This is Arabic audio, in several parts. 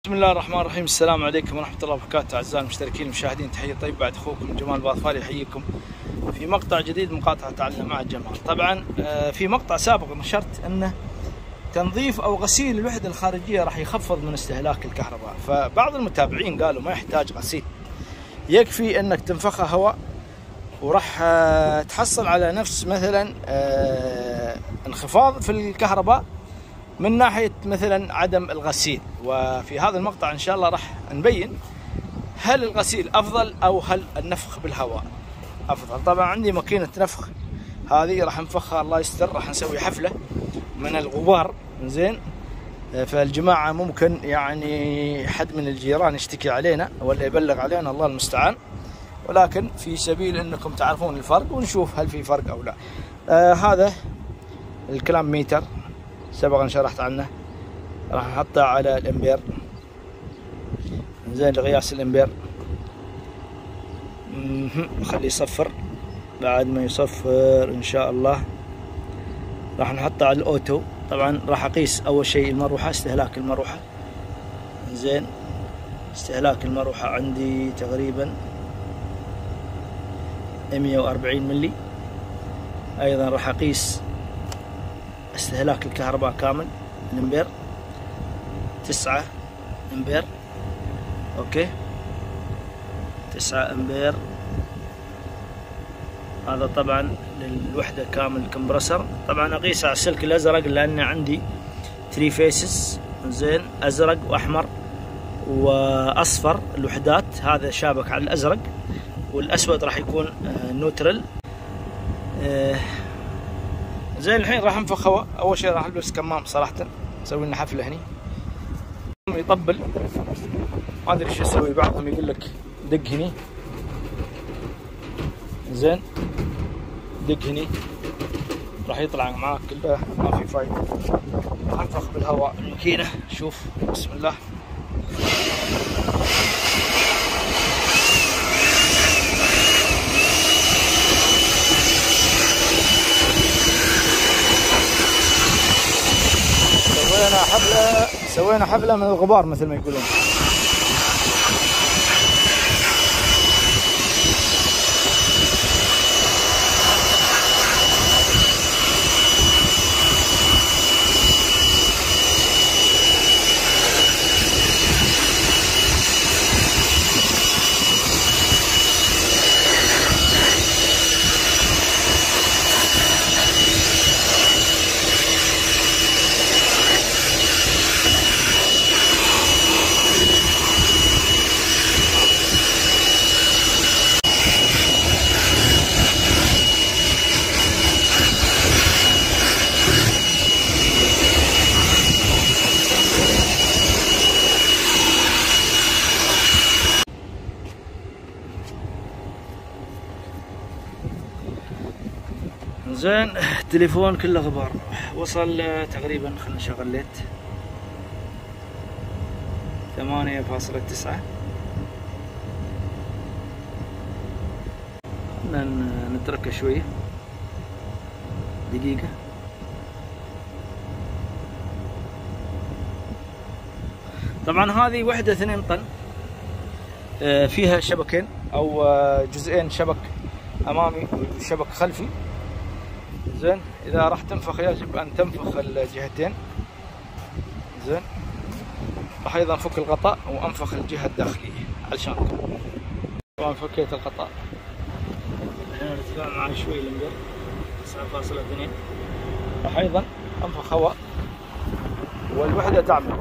بسم الله الرحمن الرحيم. السلام عليكم ورحمة الله وبركاته. أعزائي المشتركين المشاهدين، تحية طيبة بعد أخوكم جمال باظفاري يحييكم في مقطع جديد من مقاطع تعلم مع جمال. طبعا في مقطع سابق نشرت أنه تنظيف أو غسيل الوحدة الخارجية راح يخفض من استهلاك الكهرباء، فبعض المتابعين قالوا ما يحتاج غسيل، يكفي أنك تنفخها هواء وراح تحصل على نفس مثلا انخفاض في الكهرباء من ناحية مثلا عدم الغسيل. وفي هذا المقطع إن شاء الله راح نبين هل الغسيل أفضل أو هل النفخ بالهواء أفضل. طبعا عندي ماكينة نفخ، هذه راح نفخها الله يستر، راح نسوي حفلة من الغبار زين. فالجماعة ممكن يعني حد من الجيران يشتكي علينا ولا يبلغ علينا، الله المستعان، ولكن في سبيل أنكم تعرفون الفرق ونشوف هل في فرق أو لا. هذا الكلام ميتر سبقا شرحت عنه، راح نحطه على الامبير زين لقياس الامبير. خليه يصفر، بعد ما يصفر ان شاء الله راح نحطه على الاوتو. طبعا راح اقيس اول شيء المروحه، استهلاك المروحه زين. استهلاك المروحه عندي تقريبا 140 ملي. ايضا راح اقيس استهلاك الكهرباء كامل، الامبير 9 امبير، اوكي 9 امبير. هذا طبعا للوحدة كامل الكمبرسر. طبعا اقيسه على السلك الازرق لان عندي 3 فيسز زين، ازرق واحمر واصفر الوحدات، هذا شابك على الازرق، والاسود راح يكون نوترال زين. الحين راح انفخ هواء. اول شيء راح البس كمام صراحه، نسوي لنا حفله هني. يطبل ما ادري ايش يسوي، بعضهم يقول لك دق هني زين، دق هني راح يطلع معاك كله، ما في فايده. راح انفخ بالهواء الماكينه. شوف بسم الله. سوينا حفلة من الغبار مثل ما يقولون. زين التليفون كله غبار، وصل تقريبا، خلنا نشغل ليت 8.9. نتركه شوية دقيقة. طبعا هذه وحدة 2 طن، فيها شبكين او جزئين، شبك امامي وشبك خلفي زين. اذا راح تنفخ يجب ان تنفخ الجهتين زين. راح ايضا فك الغطاء وانفخ الجهه الداخليه علشانكم. طبعا فكيت الغطاء. الحين ارتفاع معي شوي الامبير 9.2. راح ايضا انفخ هواء والوحده تعمل.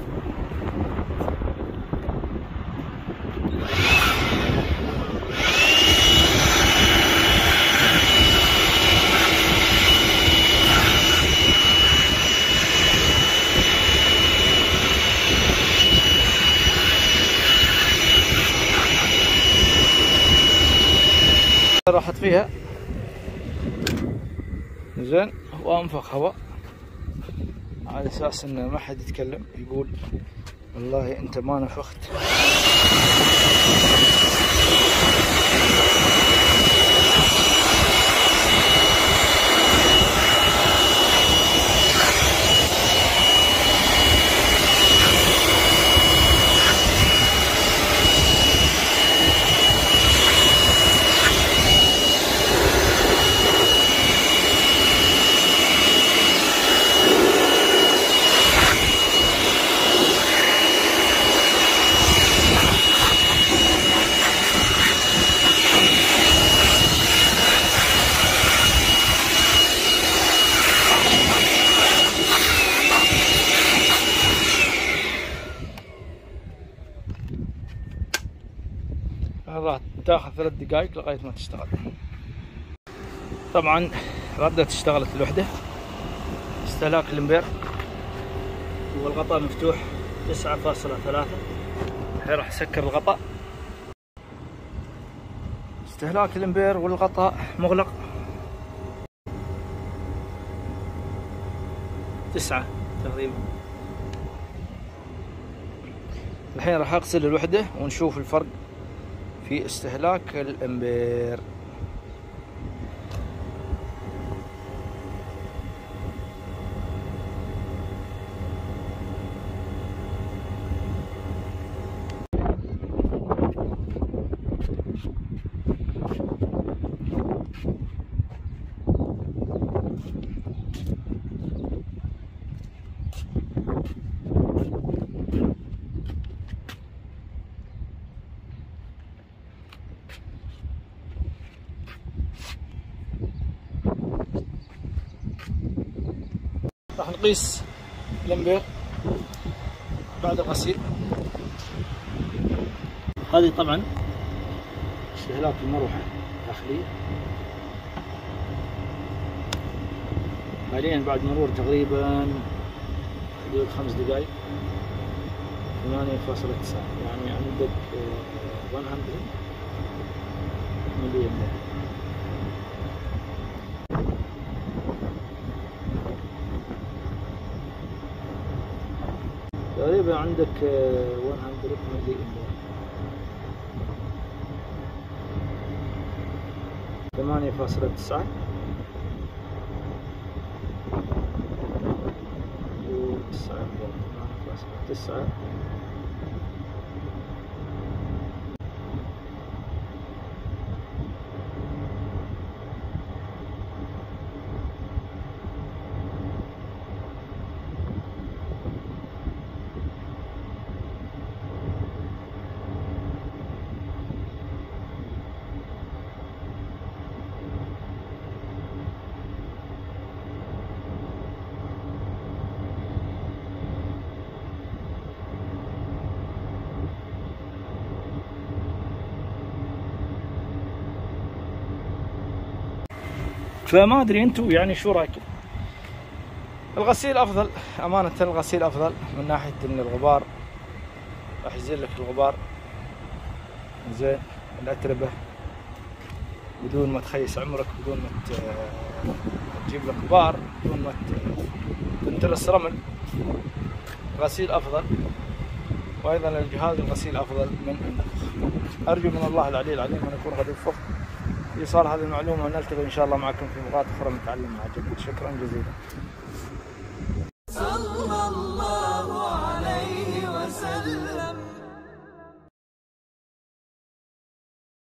راحت فيها زين، وانفخ هواء على اساس ان ما حد يتكلم يقول والله انت ما نفخت. راح تاخذ 3 دقائق لغاية ما تشتغل. طبعا ردت اشتغلت الوحدة. استهلاك الامبير والغطاء مفتوح 9.3. الحين راح اسكر الغطاء. استهلاك الامبير والغطاء مغلق 9 تقريبا. الحين راح اغسل الوحدة ونشوف الفرق في استهلاك الامبير. راح نقيس الامبير بعد الغسيل. هذه طبعا استهلاك المروحة الداخلية. حاليا بعد مرور تقريبا حدود 5 دقائق 8.9 يعني عندك 100 ملي امبير. تقريبا عندك 100 ملي امبير 8.9 و9.9. فما ادري انتم يعني شو رايكم؟ الغسيل افضل امانه، الغسيل افضل من ناحيه ان الغبار راح يزيل لك الغبار زين، الاتربه بدون ما تخيس عمرك، بدون ما تجيب لك غبار، بدون ما تنترس رمل. غسيل افضل، وايضا الجهاز الغسيل افضل من النفخ. ارجو من الله العلي العظيم ان اكون قد وفقت في ايصال هذه المعلومه، ونلتقي ان شاء الله معكم في نقاط اخرى نتعلم مع جد. شكرا جزيلا.